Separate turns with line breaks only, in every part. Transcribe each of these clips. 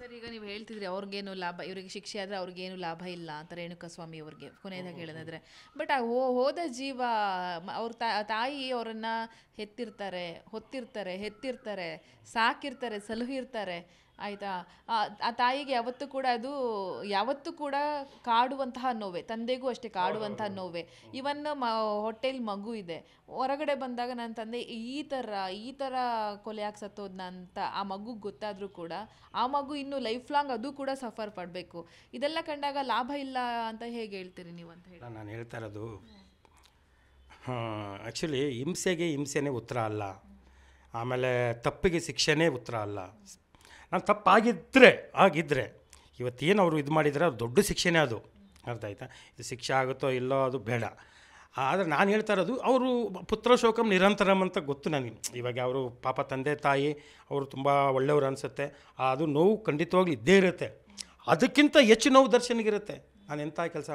Sir, ಈಗ ನೀವು ಹೇಳ್ತಿದ್ರಿ ಅವ್ರಿಗೇನು ಲಾಭ, ಇವರಿಗೆ ಶಿಕ್ಷೆ ಆದರೆ ಅವ್ರಿಗೇನು ಲಾಭ ಇಲ್ಲ ಅಂತ ರೇಣುಕಾಸ್ವಾಮಿ ಅವ್ರಿಗೆ ಕೊನೆಯದಾಗಿ ಹೇಳೋದಾದ್ರೆ. ಬಟ್ ಆ ಹೋದ ಜೀವ ಅವ್ರ ತಾಯಿ ಅವರನ್ನ ಹೆತ್ತಿರ್ತಾರೆ, ಸಾಕಿರ್ತಾರೆ, ಸಲಹಿರ್ತಾರೆ, ಆಯಿತಾ. ಆ ತಾಯಿಗೆ ಯಾವತ್ತೂ ಕೂಡ ಕಾಡುವಂತಹ ನೋವೆ, ತಂದೆಗೂ ಅಷ್ಟೇ ಕಾಡುವಂತಹ ನೋವೆ. ಇವನ್ ಹೊಟ್ಟೆಲಿ ಮಗು ಇದೆ, ಹೊರಗಡೆ ಬಂದಾಗ ನನ್ನ ತಂದೆ ಈ ಥರ ಕೊಲೆ ಆಗಿ ಸತ್ತೋದ್ನ ಅಂತ ಆ ಮಗುಗೆ ಗೊತ್ತಾದರೂ ಕೂಡ ಆ ಮಗು ಇನ್ನು ಲೈಫ್ ಲಾಂಗ್ ಅದು ಕೂಡ ಸಫರ್ ಪಡಬೇಕು. ಇದೆಲ್ಲ ಕಂಡಾಗ ಲಾಭ ಇಲ್ಲ ಅಂತ ಹೇಗೆ ಹೇಳ್ತೀರಿ ನೀವು ಅಂತ ಹೇಳಿ
ನಾನು ಹೇಳ್ತಾ ಇರೋದು. ಆ್ಯಕ್ಚುಲಿ ಹಿಂಸೆಗೆ ಹಿಂಸೆನೇ ಉತ್ತರ ಅಲ್ಲ, ಆಮೇಲೆ ತಪ್ಪಿಗೆ ಶಿಕ್ಷೆನೇ ಉತ್ತರ ಅಲ್ಲ. ನಾನು ಆಗಿದ್ದರೆ ಇವತ್ತೇನು ಅವರು ಇದು ಮಾಡಿದರೆ ಅದು ದೊಡ್ಡ ಶಿಕ್ಷೆನೇ, ಅದು ಅರ್ಥ ಆಯ್ತಾ. ಇದು ಶಿಕ್ಷೆ ಆಗುತ್ತೋ ಇಲ್ಲೋ ಅದು ಬೇಡ. ಆದರೆ ನಾನು ಹೇಳ್ತಾ ಇರೋದು, ಅವರು ಪುತ್ರ ಶೋಕಂ ನಿರಂತರಂ ಅಂತ ಗೊತ್ತು ನನಗೆ. ಇವಾಗ ಅವರು ಪಾಪ ತಂದೆ ತಾಯಿ ಅವರು ತುಂಬ ಒಳ್ಳೆಯವರು ಅನಿಸುತ್ತೆ, ಅದು ನೋವು ಖಂಡಿತವಾಗ್ಲೂ ಇದ್ದೇ ಇರುತ್ತೆ. ಅದಕ್ಕಿಂತ ಹೆಚ್ಚು ನೋವು ದರ್ಶನಿಗಿರುತ್ತೆ. ನಾನು ಎಂಥ ಕೆಲಸ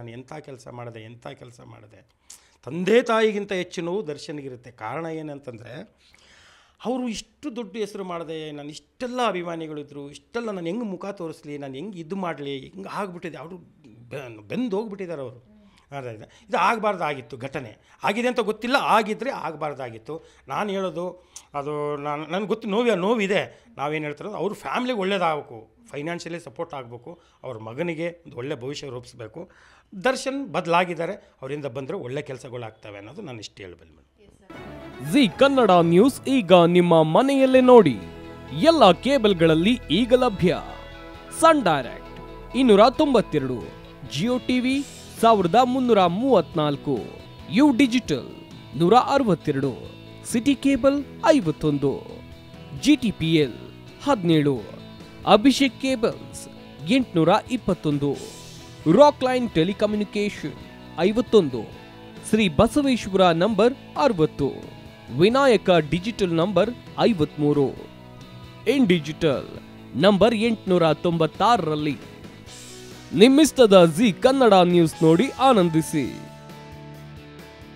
ಮಾಡಿದೆ, ತಂದೆ ತಾಯಿಗಿಂತ ಹೆಚ್ಚು ನೋವು ದರ್ಶನಿಗಿರುತ್ತೆ. ಕಾರಣ ಏನಂತಂದರೆ, ಅವರು ಇಷ್ಟು ದೊಡ್ಡ ಹೆಸರು ಮಾಡಿದೆ, ನಾನು ಇಷ್ಟೆಲ್ಲ ಅಭಿಮಾನಿಗಳಿದ್ರು, ಇಷ್ಟೆಲ್ಲ ನಾನು ಹೆಂಗೆ ಮುಖ ತೋರಿಸ್ಲಿ, ನಾನು ಹೆಂಗೆ ಇದು ಮಾಡಲಿ, ಹಿಂಗೆ ಆಗ್ಬಿಟ್ಟಿದೆ. ಅವರು ಬೆಂದು ಹೋಗ್ಬಿಟ್ಟಿದ್ದಾರೆ ಅವರು. ಅದಾಗಿದೆ, ಇದು ಆಗಬಾರ್ದಾಗಿತ್ತು. ಘಟನೆ ಆಗಿದೆ ಅಂತ ಗೊತ್ತಿಲ್ಲ, ಆಗಿದ್ದರೆ ಆಗಬಾರ್ದಾಗಿತ್ತು. ನಾನು ಹೇಳೋದು ಅದು ನನಗೆ ಗೊತ್ತು, ನೋವಿದೆ. ನಾವೇನು ಹೇಳ್ತಾರೋ ಅವ್ರ ಫ್ಯಾಮ್ಲಿಗೆ ಒಳ್ಳೇದಾಗಬೇಕು, ಫೈನಾನ್ಷಿಯಲಿ ಸಪೋರ್ಟ್ ಆಗಬೇಕು, ಅವ್ರ ಮಗನಿಗೆ ಒಂದು ಒಳ್ಳೆ ಭವಿಷ್ಯ ರೂಪಿಸ್ಬೇಕು. ದರ್ಶನ್ ಬದಲಾಗಿದ್ದಾರೆ, ಅವರಿಂದ ಬಂದರೆ ಒಳ್ಳೆ ಕೆಲಸಗಳಾಗ್ತವೆ ಅನ್ನೋದು ನಾನು ಇಷ್ಟು ಹೇಳಬಲ್ಲೆ.
ಜಿ ಕನ್ನಡ ನ್ಯೂಸ್ ಈಗ ನಿಮ್ಮ ಮನೆಯಲ್ಲೇ ನೋಡಿ. ಎಲ್ಲ ಕೇಬಲ್ಗಳಲ್ಲಿ ಈಗ ಲಭ್ಯ. Sun Direct 292, Jio TV 1334, U digital 162, City cable 51, GTPL 17, Abhishek cables 821, Rock Line telecommunication 51, Shri Basaveshwara number 60, Vinayaka digital number 53, In digital number 896ರಲ್ಲಿ. ನಿಮ್ಮಿಸ್ತದ ಜಿ ಕನ್ನಡ ನ್ಯೂಸ್ ನೋಡಿ ಆನಂದಿಸಿ.